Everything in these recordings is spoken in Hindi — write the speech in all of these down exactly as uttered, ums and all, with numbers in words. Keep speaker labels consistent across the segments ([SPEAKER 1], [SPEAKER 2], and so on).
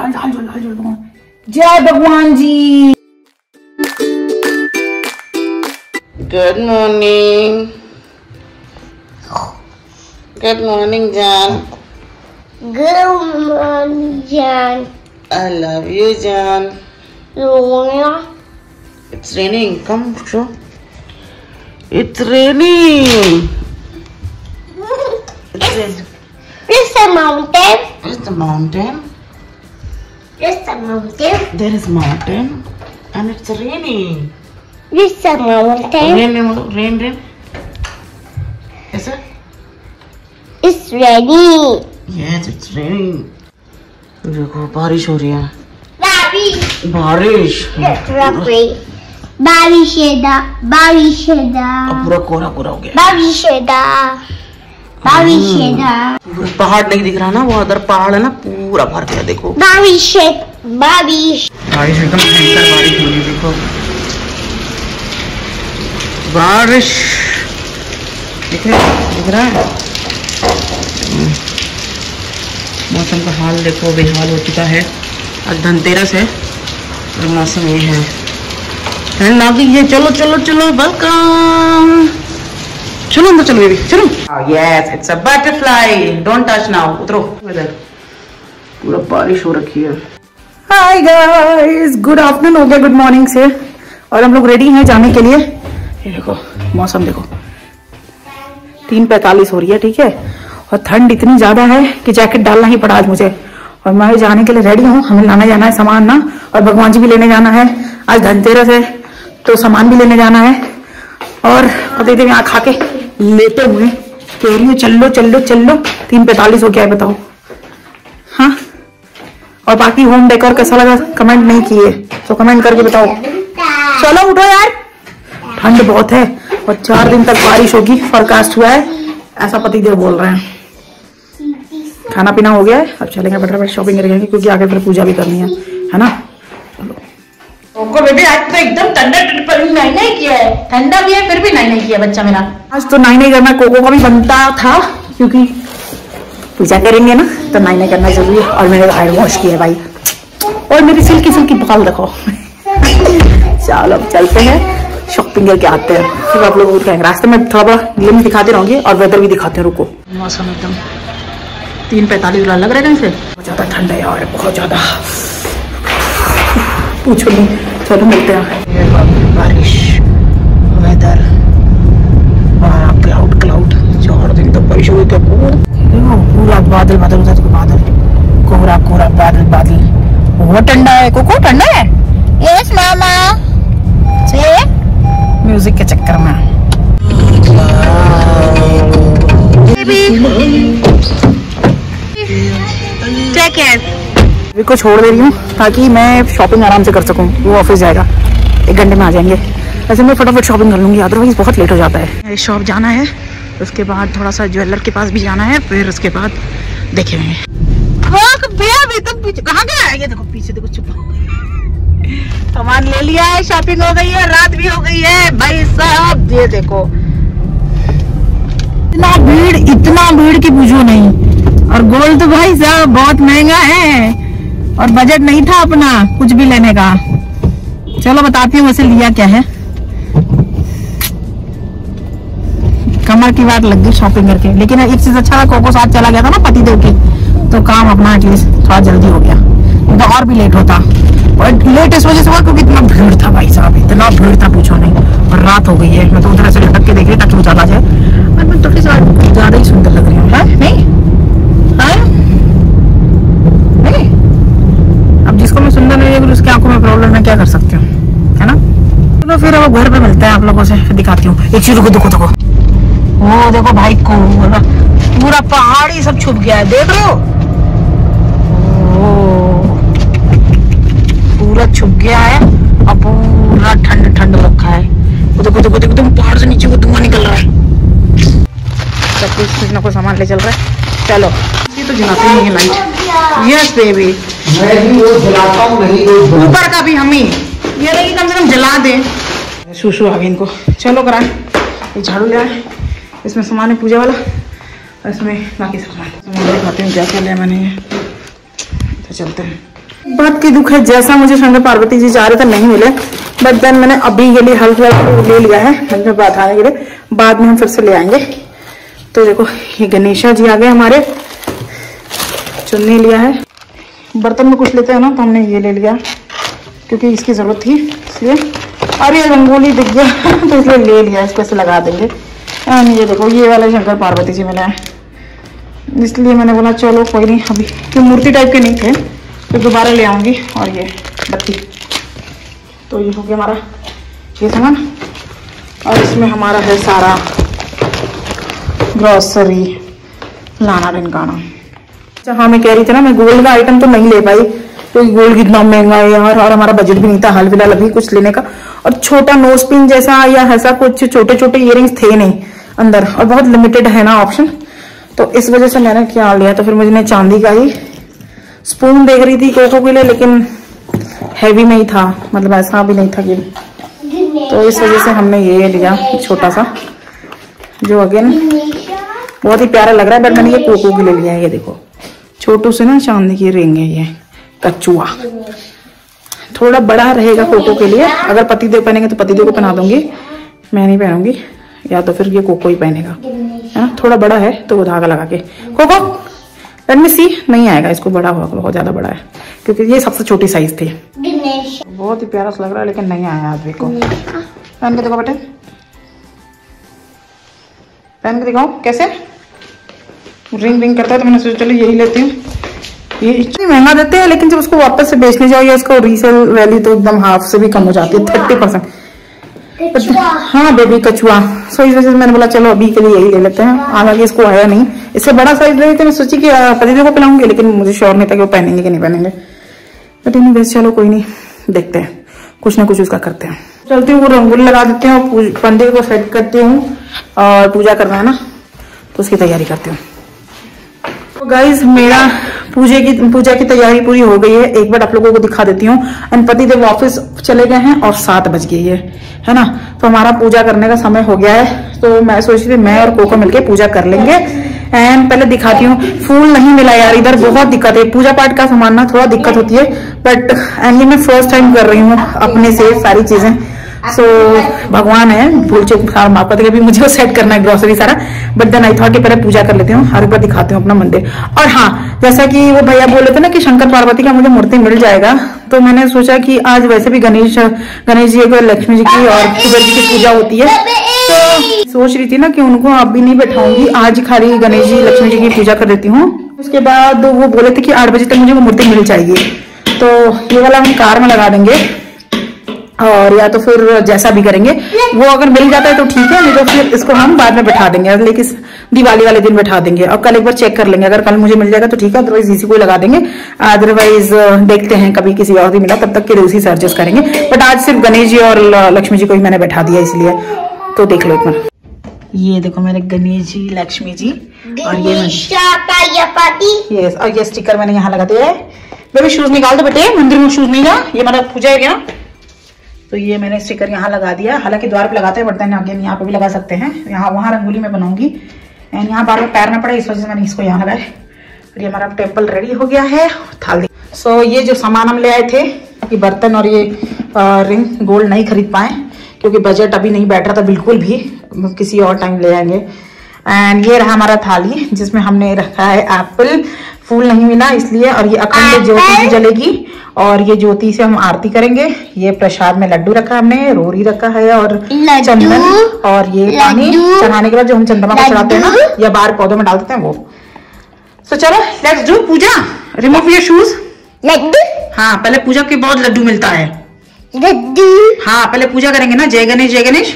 [SPEAKER 1] हाल हाल जोड़ हाल जोड़ भगवान। जय भगवान जी।
[SPEAKER 2] Good morning. गुड मॉर्निंग जान।
[SPEAKER 3] गुड मॉर्निंग जान।
[SPEAKER 2] I love you जान।
[SPEAKER 3] Luna.
[SPEAKER 2] It's raining. Come show. It's raining. It's raining.
[SPEAKER 3] It's a mountain.
[SPEAKER 2] It's the mountain.
[SPEAKER 3] It's a mountain.
[SPEAKER 2] There is mountain and it's raining.
[SPEAKER 3] It's a mountain.
[SPEAKER 2] Rain, rain, rain, rain. Is it?
[SPEAKER 3] It's raining.
[SPEAKER 2] Yes, it's raining. देखो बारिश हो रही है।
[SPEAKER 3] बारिश।
[SPEAKER 2] बारिश।
[SPEAKER 3] बारिश है दा, बारिश है दा।
[SPEAKER 2] अब पूरा कोहरा कोहरा हो गया।
[SPEAKER 3] बारिश है दा, बारिश है दा।
[SPEAKER 2] पहाड़ नहीं दिख रहा ना, वो अदर पहाड़ है ना, पूरा भर गया देखो।
[SPEAKER 3] बारिश है, बारिश।
[SPEAKER 2] बारिश एकदम भयंकर बारिश हो रही है देखो। बारिश दिख रहा है, दिख रहा है। मौसम का हाल देखो, बेहाल हो चुका है। आज धनतेरस है और मौसम ये है। ठंड आ गई है। चलो चलो चलो, वेलकम। चलो अंदर चलो बेबी, चलो। Yes, it's a butterfly. Don't touch now. उतरो इधर। पूरा बारिश हो रखी है।
[SPEAKER 1] हाय गाइस, गुड आफ्टरनून हो गया गुड मॉर्निंग से, और हम लोग रेडी हैं जाने के लिए। ये देखो मौसम देखो, तीन पैंतालीस हो रही है, ठीक है, और ठंड इतनी ज्यादा है कि जैकेट डालना ही पड़ा आज मुझे। और मैं जाने के लिए रेडी हूँ। हमें लाने जाना है सामान ना, और भगवान जी भी लेने जाना है। आज धनतेरस है तो सामान भी लेने जाना है। और पति देव यहाँ खा के लेते हुए कह रही हूँ चलो चलो चलो। तीन पैंतालीस हो गया है, बताओ। हाँ, और बाकी होम डेकोर कैसा लगा कमेंट नहीं किए तो कमेंट करके बताओ। चलो उठो यार, ठंड बहुत है और चार दिन तक बारिश होगी फोरकास्ट हुआ है, ऐसा पतिदेव बोल रहे हैं। खाना पीना हो गया है, अब चलेंगे फटाफट शॉपिंग करेंगे क्योंकि आगे फिर पूजा भी करनी है, है ना।
[SPEAKER 2] चलो बेबी, आज तो एकदम ठंडा पर नहीं नहीं किया है। ठंडा भी है फिर भी नहीं नहीं किया बच्चा मेरा।
[SPEAKER 1] आज तो नहीं नहीं करना, कोको का भी बनता था क्योंकि पूजा करेंगे ना तो नहीं नहीं करना जरूरी है। और मैंने हेयर वॉश किया है भाई, और मेरी सिल्की सिल्की बाल देखो। चलो अब चलते हैं शॉपिंग करके आते हैं, फिर आप लोग कहेंगे। रास्ते में थोड़ा बड़ा ग्लिम्स दिखाते रहेंगे और वेदर भी दिखाते हैं। रुको, मौसम एकदम तीन पैंतालीस लग रहा है कहीं से। बहुत ज्यादा ठंड है यार, बहुत ज्यादा, पूछो नहीं। चलो मिलते हैं। बारिश, वेदर, क्लाउड क्लाउड, चार दिन तक बारिश हुई। क्या पूरा बादल बादल उधर बादल, कोहरा कोहरा बादल बादल। बहुत ठंडा है कोको, ठंडा है।
[SPEAKER 3] यस मामा। से
[SPEAKER 1] म्यूजिक के चक्कर में अभी को छोड़ दे रही हूँ ताकि मैं शॉपिंग आराम से कर सकूँ। वो ऑफिस जाएगा, एक घंटे में आ जाएंगे। ऐसे मैं फटाफट शॉपिंग कर लूंगी, अदरवाइज बहुत लेट हो जाता है। शॉप जाना है, उसके बाद थोड़ा सा ज्वेलर के पास भी जाना है, फिर उसके बाद देखेंगे। कहाँ गया है? ये देखो पीछे देखो, चुप। सामान ले लिया है, शॉपिंग हो गई है, रात भी हो गई है भाई साहब। ये देखो इतना भीड़, इतना भीड़ की पूछो नहीं। और गोल्ड तो भाई साहब बहुत महंगा है और बजट नहीं था अपना कुछ भी लेने का। चलो बताती हूँ वैसे लिया क्या है। कमर की बात लग गई शॉपिंग करके, लेकिन एक चीज अच्छा, कोको साथ चला गया था ना पति देव के, तो काम अपना एटलीस्ट थोड़ा जल्दी हो गया, तो और भी लेट होता। और लेट इस वजह से हुआ क्योंकि इतना भीड़ था भाई साहब, इतना भीड़ था पूछो नहीं। और रात हो गई है, मैं तो उधर से लटक के देख रही ताकि उजाला जाए, और मैं थोड़ी सी ज्यादा ही सुंदर लग रही हूँ। नहीं हाँ नहीं, अब जिसको मैं सुंदर नहीं लग रही उसकी आंखों में प्रॉब्लम है, क्या कर सकती हूँ, है ना। तो फिर अब घर पे मिलते हैं आप लोगों से, फिर दिखाती हूँ। एक चीज को देखो देखो, वो देखो भाई को पूरा पहाड़ ही सब छुप गया है, देख रहे हो, पूरा छुप गया है और पूरा ठंड ठंड रखा है। वो देखो देखो देखो, तुम पहाड़ से नीचे को धुआं निकल रहा है। सब कुछ कुछ ना कुछ सामान ले चल रहा है। चलो ये तो जलाते नहीं है लाइट। यस बेबी, मैं भी वो जलाता हूँ, नहीं ऊपर का भी हम ही, ये नहीं कम से कम जला दे। सुसु आ गई इनको, चलो कराए। ये झाड़ू ले आए, इसमें सामान है पूजा वाला, और इसमें बाकी सामान। दिखाते हैं क्या क्या लिया मैंने, तो चलते हैं। बात की दुख है, जैसा मुझे शंकर पार्वती जी चाह रहे थे नहीं मिले, बट देन मैंने अभी के लिए हल्का ले लिया है मंदिर बात आने के लिए, बाद में हम फिर से ले आएंगे। तो देखो ये गणेशा जी आ गए हमारे, चुन्नी लिया है। बर्तन में कुछ लेते हैं ना तो हमने ये ले लिया क्योंकि इसकी जरूरत थी इसलिए। अरे रंगोली दिख गया तो इसलिए ले लिया, इसको ऐसे लगा देंगे। एंड ये देखो ये वाले शंकर पार्वती जी मिला है, इसलिए मैंने बोला चलो कोई नहीं, अभी क्यों मूर्ति टाइप के नहीं थे तो दोबारा ले आऊंगी। और ये बत्ती, तो ये हो गया हमारा ये सामान। और इसमें हमारा है सारा ग्रॉसरी लाना ढिनकाना। हाँ मैं कह रही थी ना, मैं गोल्ड का आइटम तो नहीं ले पाई क्योंकि गोल्ड कितना महंगा है यार, और हमारा बजट भी नहीं था हाल फिलहाल अभी कुछ लेने का। और छोटा नोज पिन जैसा या ऐसा कुछ छोटे छोटे इयरिंग्स थे नहीं अंदर, और बहुत लिमिटेड है ना ऑप्शन, तो इस वजह से मैंने क्या लिया, तो फिर मुझे चांदी का ही स्पून देख रही थी कोको के लिए, लेकिन हैवी में ही था, मतलब ऐसा भी नहीं था कि, तो इस वजह से हमने ये लिया छोटा सा, जो अगेन बहुत ही प्यारा लग रहा है। बट मैंने ये कोको के लिए लिया है। ये देखो छोटू से ना चांदी की रिंग है, ये कचुआ थोड़ा बड़ा रहेगा कोको के लिए। अगर पतिदेव पहनेंगे तो पतिदेव को पहना दूंगी, मैं नहीं पहनूंगी, या तो फिर ये कोको ही पहनेगा, है ना। थोड़ा बड़ा है तो वो धागा लगा के कोको लेट मी सी, नहीं आएगा इसको, बड़ा होगा, बहुत ज्यादा बड़ा है क्योंकि ये सबसे छोटी साइज थी। बहुत ही प्यारा सा लग रहा है लेकिन नहीं आया आदमी को। पहन के देखो बेटे, पहन के दिखाओ कैसे रिंग रिंग करता है, तो मैंने सोचा चलो यही लेती हूँ। ये इतनी महंगा देते हैं लेकिन जब उसको वापस से बेचने जाओ या इसको रीसेल वैल्यू तो एकदम हाफ से भी कम हो जाती है, थर्टी परसेंट। हाँ बेबी कछुआ, सो इस वजह से मैंने बोला चलो अभी के लिए यही ले लेते हैं। हालांकि इसको आया नहीं, इससे बड़ा साइज ले लेते, मैं सोची कि पतिदेव को पिलाऊंगी, लेकिन मुझे श्योर नहीं था कि वो पहनेंगे कि नहीं पहनेंगे। बट एनी वेज चलो कोई नहीं, देखते हैं, कुछ ना कुछ उसका करते हैं। चलती हूँ, वो रंगोली लगा देते हैं और पंडित को सेट करती हूँ, और पूजा करना है ना तो उसकी तैयारी करती हूँ। तो गाइज मेरा पूजे की पूजा की तैयारी पूरी हो गई है, एक बार आप लोगों को दिखा देती हूँ। एंड पतिदेव ऑफिस चले गए हैं और सात बज गई है है ना, तो हमारा पूजा करने का समय हो गया है। तो मैं सोच रही थी मैं और कोको मिलके पूजा कर लेंगे। एंड पहले दिखाती हूँ, फूल नहीं मिला यार इधर, बहुत दिक्कत है, पूजा पाठ का सामान ना थोड़ा दिक्कत होती है। बट एंड ये मैं फर्स्ट टाइम कर रही हूँ अपने से सारी चीजें, सो so, भगवान है, भूल चूक माफ कर, भी मुझे सेट करना है ग्रोसरी सारा। बट देन आई थॉट कि पहले पूजा कर लेती हूँ, हर बार दिखाती हूँ अपना मंदिर। और हाँ, जैसा कि वो भैया बोल रहे थे ना कि शंकर पार्वती का मुझे मूर्ति मिल जाएगा, तो मैंने सोचा कि आज वैसे भी गणेश गणेश जी को, लक्ष्मी जी की और कुबेर जी की पूजा होती है, तो सोच रही थी ना कि उनको अभी नहीं बैठाऊंगी, आज खाली गणेश जी लक्ष्मी जी की पूजा कर देती हूँ। उसके बाद वो बोले थे कि आठ बजे तक मुझे वो मूर्ति मिल जाएगी, तो ये वाला हम कार में लगा देंगे, और या तो फिर जैसा भी करेंगे, वो अगर मिल जाता है तो ठीक है, नहीं तो फिर इसको हम बाद में बैठा देंगे, लेकिन दिवाली वाले दिन बैठा देंगे। और कल एक बार चेक कर लेंगे, अगर कल मुझे मिल जाएगा तो ठीक है, अदरवाइज इसी को लगा देंगे। अदरवाइज देखते हैं कभी किसी और दिन मिला, तब तक के लिए उसी से एडजस्ट करेंगे। बट आज सिर्फ गणेश जी और लक्ष्मी जी को ही मैंने बैठा दिया इसलिए, तो देख लो एक बार। ये देखो मेरे गणेश जी, लक्ष्मी जी, और ये यस, और ये स्टिकर मैंने यहाँ लगा दिया है। बेबी शूज निकाल दो बेटे, मंदिर में शूज नहीं जा, ये हमारा पूजा एरिया, तो ये मैंने स्टिकर यहाँ लगा दिया। हालांकि द्वार पे लगाते हैं, बट देन अगेन यहाँ पे भी लगा सकते हैं, यहाँ वहां रंगोली में बनाऊंगी। एंड यहाँ बार बार पैर ना पड़े, इस वजह से मैंने इसको यहाँ लगाया। और ये हमारा टेम्पल रेडी हो गया है, थाली। सो so, ये जो सामान हम ले आए थे, ये बर्तन और ये रिंग गोल्ड नहीं खरीद पाए क्योंकि बजट अभी नहीं बैठ रहा था बिल्कुल भी, किसी और टाइम ले आएंगे। एंड ये रहा हमारा थाली जिसमें हमने रखा है एप्पल, फूल नहीं मिला इसलिए, और ये अखंड ज्योति भी जलेगी, और ये ज्योति से हम आरती करेंगे। ये प्रसाद में लड्डू रखा हमने, रोरी रखा है, और चंदन, और ये पानी चढ़ाने के बाद जो हम चंद्रमा को चढ़ाते हैं ना, या बाहर पौधों में डाल देते हैं वो। तो चलो let's do puja. Remove your shoes. लड्डू, हाँ पहले पूजा के बाद लड्डू मिलता है। लड्डू, हाँ पहले पूजा करेंगे ना, जय गणेश जय गणेश।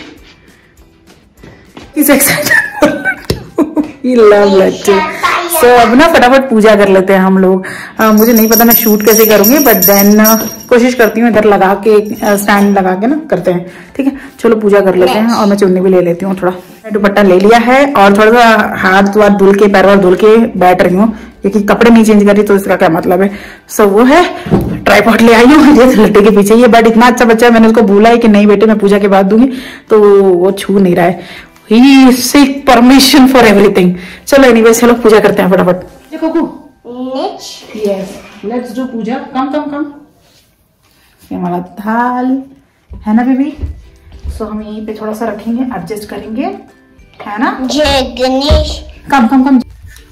[SPEAKER 1] लव लड्डू। तो अब ना फटाफट पूजा कर लेते हैं हम लोग। आ, मुझे नहीं पता मैं शूट कैसे करूंगी, बट देन कोशिश करती हूँ इधर लगा के, स्टैंड लगा के ना करते हैं, ठीक है। चलो पूजा कर लेते हैं, और मैं चुन्नी भी ले लेती हूँ थोड़ा। दुपट्टा ले लिया है, और थोड़ा सा हाथ वाथ धुल के, पैर वार धुल के बैठ रही हूँ, क्योंकि कपड़े नहीं चेंज कर रही, तो इसका क्या मतलब है। सो वो है, ट्राइपॉड ले आई हूँ ये लड्डू के पीछे। ये बट इतना अच्छा बच्चा है, मैंने उसको बोला है कि नहीं बेटे मैं पूजा के बाद दूंगी, तो वो छू नहीं रहा है। He seek permission for everything. चलो एनीवेज चलो पूजा करते हैं फटाफट। कोकू, yes let's do puja. Come come come. ये हमारा थाल है ना बेबी। सो हम यहीं पे थोड़ा सा रखेंगे, एडजस्ट करेंगे, है ना।
[SPEAKER 3] जय गणेश।
[SPEAKER 1] कम कम कम।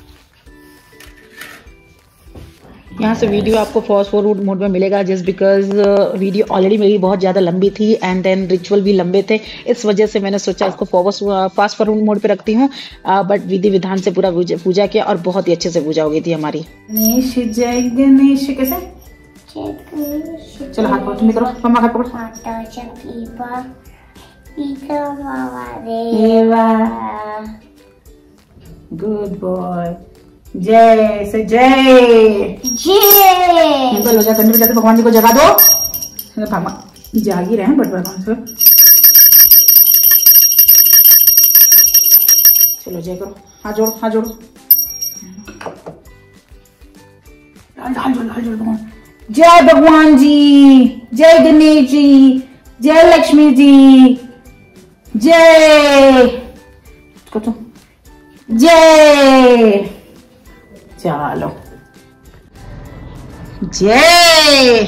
[SPEAKER 2] यहाँ से वीडियो आपको फास्ट फॉरवर्ड मोड में मिलेगा जस्ट बिकॉज वीडियो ऑलरेडी मेरी बहुत ज़्यादा लंबी थी एंड देन रिचुअल भी लंबे थे, इस वजह से मैंने सोचा इसको फास्ट फॉरवर्ड मोड पे रखती हूँ। बट विधि विधान से पूरा पूजा किया और बहुत ही अच्छे से पूजा हो गई थी हमारी।
[SPEAKER 1] गणेश जय गणेश। कैसे? चलो हाथ पकड़, तुम करो, मम्मा हाथ पकड़। Good boy. जय से जय
[SPEAKER 3] जय।
[SPEAKER 1] हो जा, कंधे पे जाके भगवान जी को जगा दो। भामा जाग ही रहे हैं बट भगवान से। चलो जय करो, हाथ जोड़ो, हाथ जोड़ो, डाल जोड़, डाल जोड़ भगवान। जय भगवान जी, जय गणेश जी, जय लक्ष्मी जी, जय तो जय। चलो जय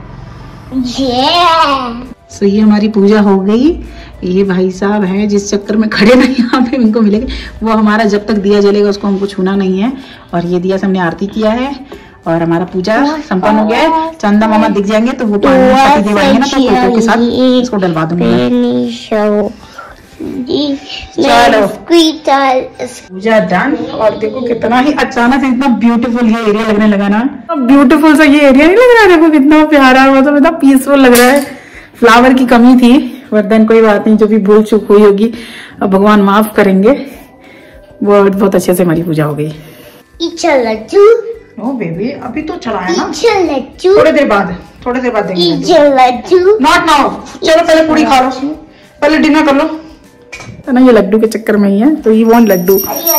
[SPEAKER 3] जय।
[SPEAKER 1] सो ये हमारी पूजा हो गई। ये भाई साहब हैं जिस चक्कर में खड़े ना यहाँ पे उनको मिलेंगे, वो हमारा जब तक दिया जलेगा उसको हमको छूना नहीं है। और ये दिया से हमने आरती किया है और हमारा पूजा संपन्न हो गया है। चंदा मामा दिख जाएंगे तो वो पानी देव आएंगे ना तो फोटो के साथ इसको डलवा दूंगी। चलो पूजा डन। और देखो कितना ही अचानक से इतना ब्यूटीफुल ये एरिया लगने लगा ना। ब्यूटीफुल सा ये एरिया नहीं लग रहा है? देखो कितना प्यारा, मतलब इतना पीसफुल लग रहा है। फ्लावर की कमी थी बट देन कोई बात नहीं, जो भी भूल चूक हुई होगी अब भगवान माफ करेंगे। वो बहुत अच्छे से हमारी पूजा हो गई।
[SPEAKER 3] लड्डू।
[SPEAKER 1] ओ बेबी अभी तो चलाया ना,
[SPEAKER 3] लड्डू
[SPEAKER 1] थोड़ी देर बाद, थोड़ी देर बाद देंगे।
[SPEAKER 3] Laddoo
[SPEAKER 1] not now. चलो पहले पूरी खा लो, पहले डिनर कर लो। तो ना ये लड्डू के चक्कर में ही है तो ये वॉन्ट लड्डू।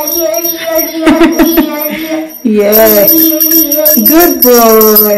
[SPEAKER 1] Good boy.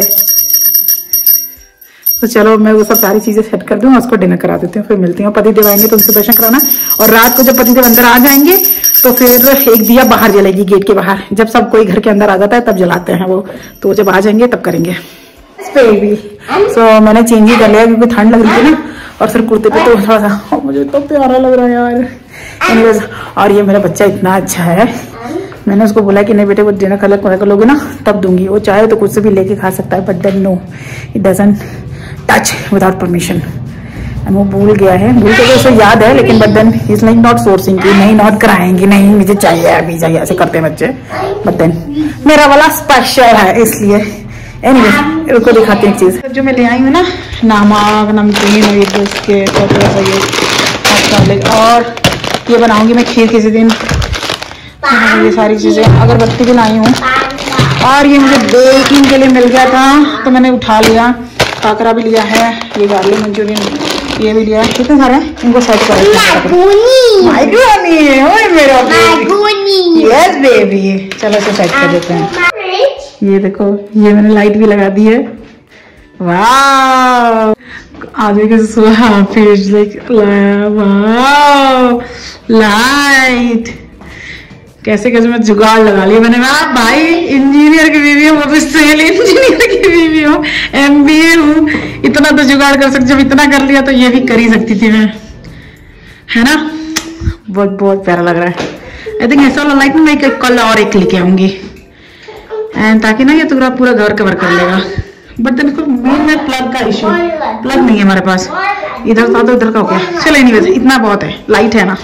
[SPEAKER 1] तो चलो मैं वो सब सारी चीजें सेट कर दूं, उसको डिनर करा देती हूँ, फिर मिलती हूँ। पतिदेव आएंगे तो उनसे दर्शन कराना। और रात को जब पतिदेव अंदर आ जाएंगे तो फिर एक दिया बाहर जलेगी गेट के बाहर। जब सब कोई घर के अंदर आ जाता है तब जलाते हैं वो, तो जब आ जाएंगे तब करेंगे। बेबी सो so, मैंने चेंज ही कर लिया क्योंकि ठंड लग रही थी ना, और फिर कुर्ते पे तो थोड़ा सा मुझे तो प्यारा लग रहा है यार। Anyways, और ये मेरा बच्चा इतना अच्छा है, मैंने उसको बोला कि नहीं बेटे वो डिनर कलर कर लोगे ना तब दूंगी। वो चाहे तो कुछ से भी लेके खा सकता है but then no, it doesn't touch without permission. And वो भूल गया है, भूल के उसे याद है लेकिन but then he is like not forcing कि नहीं नॉट कराएंगी, नहीं मुझे चाहिए अभी चाहिए, ऐसे करते हैं बच्चे। बट देन मेरा वाला स्पेशल है इसलिए। एनीवे उनको दिखाते हैं चीज जो मैं ले आई हूँ ना, नमक नमकीन और ये बिस्किट और थोड़ा सा ये और ये बनाऊंगी मैं खीर किसी दिन। ये सारी चीजें अगरबत्ती भी लाई हूँ और ये मुझे बेकिंग के लिए मिल गया था तो मैंने उठा लिया। काकरा भी लिया है, ये गार्लिक मंचूरियन ये भी लिया है। कितने सारे हैं इनको सेट कर यस बेबी। चलो इसे सेट कर देते हैं। ये देखो ये मैंने लाइट भी लगा दी है। वाह आदमी के फिश लाइक वाह लाइट कैसे कैसे मैं जुगाड़ लगा लिया मैंने। वाह भाई इंजीनियर की बीवी हूँ, वो भी सिविल इंजीनियर की बीवी हूँ, एमबीए हूँ, इतना तो जुगाड़ कर सकती। जब इतना कर लिया तो ये भी कर ही सकती थी मैं, है ना। बहुत बहुत प्यारा लग रहा है। आई थिंक ऐसा वाला लाइट ना मैं कल और एक लेके आऊंगी एंड ताकि ना ये पूरा पूरा घर कवर कर लेगा। बट देन इसको मेन में प्लग का इशू, प्लग नहीं है हमारे पास, इधर था तो इधर का हो गया। चलो एनीवेज इतना बहुत है, लाइट है ना।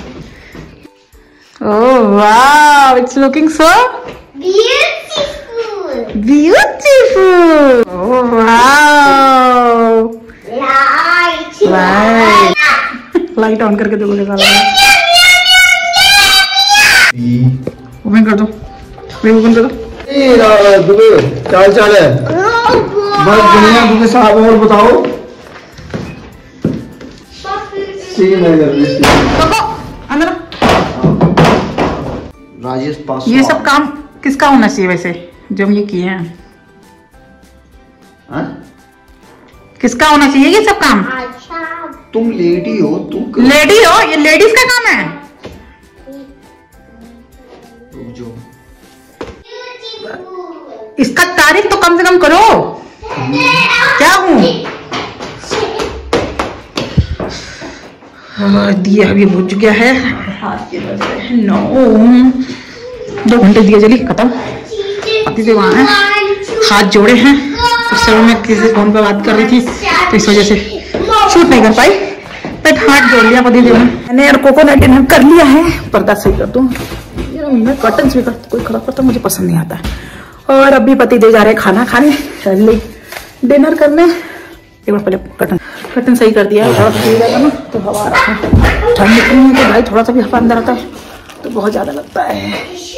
[SPEAKER 1] Oh wow it's looking so
[SPEAKER 3] beautiful
[SPEAKER 1] beautiful. Oh wow
[SPEAKER 3] light
[SPEAKER 1] light light on करके देखो कैसा लग रहा है। ओपन कर दो, ओपन कर दो।
[SPEAKER 4] क्या चाल है? बस बढ़िया दुबे साहब। और बताओ
[SPEAKER 1] अंदर
[SPEAKER 4] राजेश पास।
[SPEAKER 1] ये सब काम किसका होना चाहिए वैसे जो हम ये किए हैं?
[SPEAKER 4] हा?
[SPEAKER 1] किसका होना चाहिए ये सब काम?
[SPEAKER 3] अच्छा
[SPEAKER 4] तुम लेडी हो, तुम
[SPEAKER 1] लेडी हो, ये लेडीज का काम है।
[SPEAKER 4] रुक जाओ।
[SPEAKER 1] इसका तारीफ तो कम से कम करो। क्या हूँ दिया अभी बुझ गया है। नौ दो घंटे दिया जली खत्म। पति देव वहाँ है, हाथ जोड़े हैं। उस समय मैं किसी फोन पे बात कर रही थी तो इस वजह से शूट नहीं कर पाई, बट हाथ जोड़ लिया पति देव ने। मैंने यार कोकोनट डिनर कर लिया है। पर्दा सही कर दूँ, मैं कर्टन भी कर कोई खराब करता मुझे पसंद नहीं आता है। और अभी पति देव जा रहे हैं खाना खाने, डिनर करने। एक बार पहले कर्टन कर्टन सही कर दिया है, थोड़ा सा जाता ना तो हवा आ रहा है। ठंड इतनी है कि भाई थोड़ा सा भी हवा अंदर आता है तो बहुत ज्यादा लगता है।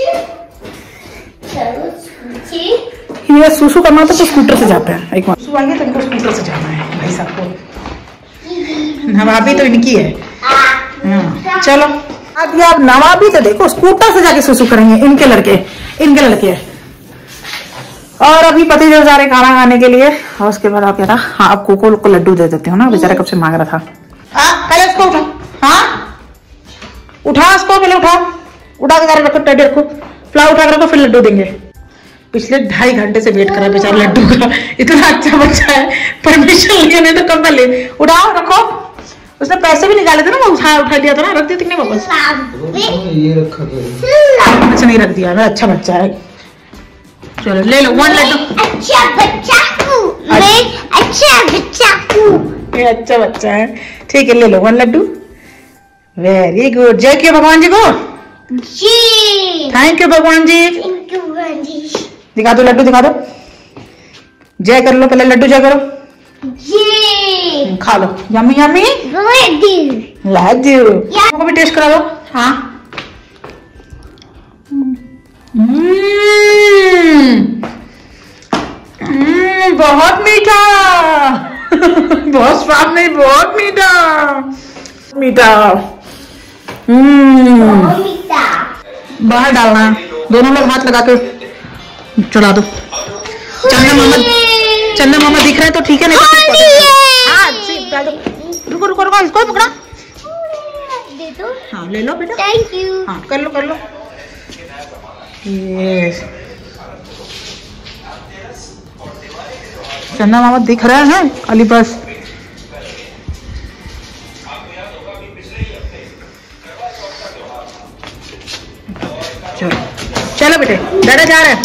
[SPEAKER 1] ये सुसु करना था तो स्कूटर से जाते हैं। एक बार सुसु आएंगे तो इनको स्कूटर से जाना है भाई साहब को। नवाबी तो इनकी है। हाँ चलो अब आप नवाबी तो देखो स्कूटर से जाके सुसु करेंगे इनके लड़के इनके लड़के। और अभी पति देव जा रहे खाना खाने के लिए। और उसके बाद आप क्या था, हाँ आप कोको को लड्डू दे देते हो ना, बेचारा कब से मांग रहा था। हाँ पहले उसको उठा, हाँ उठा उसको, पहले उठा उठा के रखो, टेडी रखो, फ्लावर उठा के रखो, फिर लड्डू देंगे। पिछले ढाई घंटे से वेट करा बेचारा लड्डू का। इतना अच्छा बच्चा है, परमिशन लिया नहीं तो कब ले। उठाओ रखो, उसने पैसे भी निकाले थे ना, वो उठा उठा लिया था ना, रख दिया कितने वापस।
[SPEAKER 4] ये रखा गया,
[SPEAKER 1] अच्छा नहीं रख दिया, मैं अच्छा बच्चा है। चलो ले लो वन लड्डू।
[SPEAKER 3] अच्छा बच्चा हूँ मैं, अच्छा बच्चा हूँ।
[SPEAKER 1] ये अच्छा बच्चा है, ठीक है ले लो वन लड्डू। वेरी गुड, जय कियो भगवान जी को।
[SPEAKER 3] जी
[SPEAKER 1] थैंक यू भगवान जी।
[SPEAKER 3] थैंक यू भगवान जी।
[SPEAKER 1] दिखा दो लड्डू, दिखा दो, जय कर लो, पहले लड्डू जय करो।
[SPEAKER 3] जी
[SPEAKER 1] खा लो, यम्मी यम्मी
[SPEAKER 3] लड्डू
[SPEAKER 1] लड्डू। को भी टेस्ट करा दो। हाँ हम्म बहुत मीठा। बहुत स्वाद नहीं, बहुत मीठा मीठा। हम्म बाहर डालना, दोनों लोग हाथ लगा के चढ़ा दो। चंदा मामा चंदा मामा दिख रहा है तो ठीक है, नहीं तो हाँ डाल दो। रुको रुको रुको, इसको पकड़ा
[SPEAKER 3] दे दो।
[SPEAKER 1] हाँ ले लो बेटा,
[SPEAKER 3] थैंक यू।
[SPEAKER 1] हाँ कर लो कर लो। यस चंदा मामा दिख रहा है खाली बस। चलो चलो बेटे, दादा जा रहे हैं।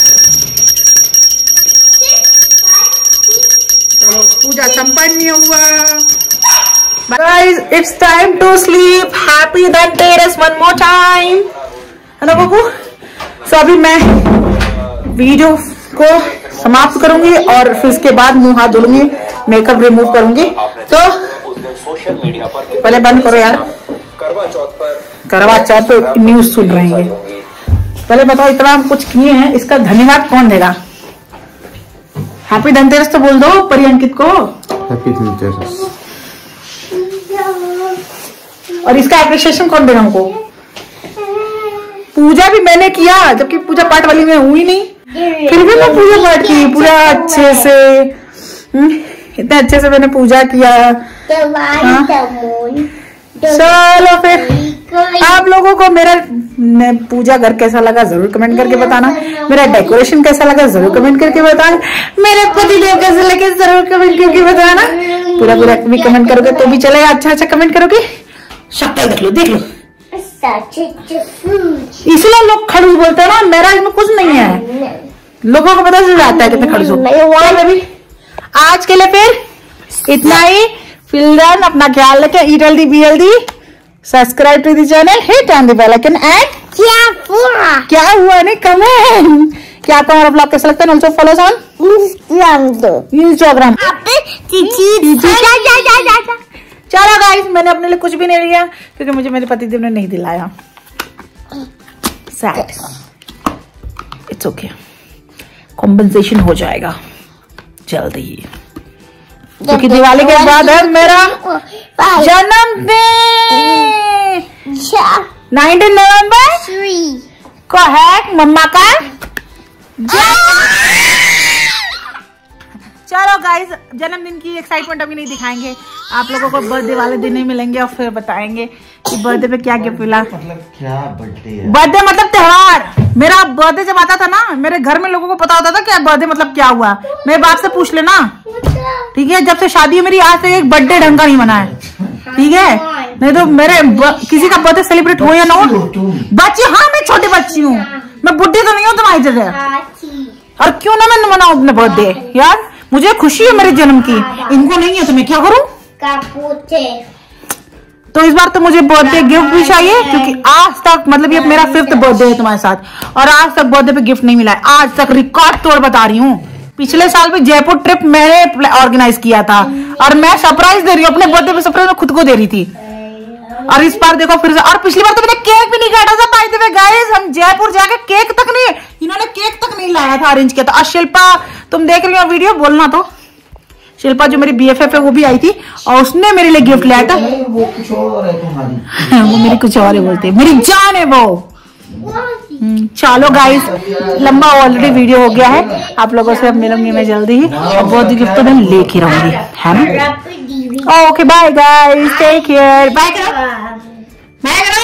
[SPEAKER 1] चलो पूजा संपन्न हुआ। Guys, it's time to sleep. Happy Dhanteras one more time. है ना बबू? So अभी मैं वीडियो को समाप्त करूंगी और फिर इसके बाद मुंह हाथ धुलूंगी, मेकअप रिमूव करूंगी। तो पहले बंद करो यार, करवा चौथ पे न्यूज सुन रहे हैं। पहले बताओ इतना हम कुछ किए हैं, इसका धन्यवाद कौन देगा? हैप्पी धनतेरस तो बोल दो परियंकित को।
[SPEAKER 4] हैप्पी धनतेरस।
[SPEAKER 1] और इसका एप्रिशिएशन कौन देगा हमको? पूजा भी मैंने किया, जबकि पूजा पाठ वाली में हुई नहीं, फिर भी मैं पूजा पाठ की पूरा अच्छे से। इतने अच्छे से मैंने पूजा किया। चलो फिर आप लोगों को मेरा पूजा घर कैसा लगा जरूर कमेंट करके बताना। मेरा डेकोरेशन कैसा लगा जरूर कमेंट करके बताना। मेरे पतिदेव कैसे लगे जरूर कमेंट करके बताना। पूरा पूरा भी कमेंट करोगे तो भी चलेगा, अच्छा अच्छा कमेंट करोगे। शक्ल देख लो देख लो, इसलिए लोग खड़ूस बोलते हैं ना, मेरा इसमें कुछ नहीं है, लोगों को पता चल जाता है कितने खड़ूस हो। आज के लिए फिर इतना ही। फिलहाल अपना ख्याल रखें, eat healthy be healthy, subscribe to the channel, hit on the bell icon and
[SPEAKER 3] क्या हुआ
[SPEAKER 1] क्या हुआ नहीं कमेंट क्या आपका हमारा ब्लॉग कैसा लगता है। ऑल्सो फॉलो ऑन
[SPEAKER 3] इंस्टाग्राम दो
[SPEAKER 1] इंस्टाग्राम। चलो गाइस, मैंने अपने लिए कुछ भी नहीं लिया क्योंकि मुझे मेरे पतिदेव ने नहीं दिलाया। सैड, इट्स ओके, कॉम्पेंसेशन हो जाएगा जल्दी ही, क्योंकि दिवाली के बाद है मेरा जन्मदिन। नाइनटीन नवंबर को है मम्मा का चलो गाइस, जन्मदिन की एक्साइटमेंट अभी नहीं दिखाएंगे, आप लोगों को बर्थडे वाले दिन ही मिलेंगे और फिर बताएंगे कि बर्थडे पे क्या गिफ्ट मिला।
[SPEAKER 4] मतलब क्या बर्थडे है?
[SPEAKER 1] बर्थडे मतलब त्योहार। मेरा बर्थडे जब आता था ना, मेरे घर में लोगों को पता होता था क्या बर्थडे मतलब क्या हुआ। मेरे बाप से पूछ लेना, ठीक है? जब से शादी है मेरी, आज तक एक बर्थडे ढंग का नहीं मना है, ठीक है? नहीं तो मेरे किसी का बर्थडे सेलिब्रेट हो या ना हो, बच्ची, हाँ मैं छोटी बच्ची हूँ, मैं बुढ़ी तो नहीं हूँ तुम्हारी जगह। और क्यों ना मैं मनाऊं अपने बर्थडे यार, मुझे खुशी है मेरे जन्म की, इनको नहीं है तो मैं क्या करूं? तो इस बार तो मुझे बर्थडे गिफ्ट भी चाहिए, क्योंकि आज तक मतलब ये मेरा फिफ्थ बर्थडे है तुम्हारे साथ, और आज तक बर्थडे पे गिफ्ट नहीं मिला है। आज तक रिकॉर्ड तोड़ बता रही हूँ। पिछले साल भी जयपुर ट्रिप मैंने ऑर्गेनाइज किया था, और मैं सरप्राइज दे रही हूँ अपने बर्थडे पे, सरप्राइज मैं खुद को दे रही थी। और इस बार देखो फिर से, और पिछली बार तो मैंने केक भी नहीं काटा था। बाय द वे गाइस, हम जयपुर जाके केक तक नहीं, इन्होंने केक तक नहीं लाया था, अरेंज किया था। और शिल्पा, तुम देख रही हो वीडियो, बोलना तो। शिल्पा जो मेरी बीएफएफ है वो भी आई थी, और उसने मेरे लिए गिफ्ट लाया था।
[SPEAKER 4] वो कुछ और है तुम्हारी।
[SPEAKER 1] वो मेरी कुछ और है बोलते, मेरी जान है वो। चलो गाइस, लंबा ऑलरेडी वीडियो हो गया है, आप लोगों से अब मिलूंगी मैं जल्दी ही, और बहुत गिफ्ट तो मैं लेके रहूंगी, है ना? Okay bye guys, take care, bye करो, बाय करो।